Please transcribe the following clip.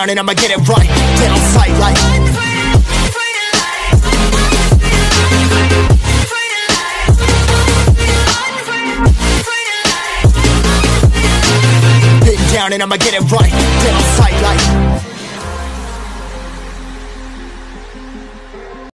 down and I'ma get it right. Get on sight like down and I'ma get it right. Get on sight like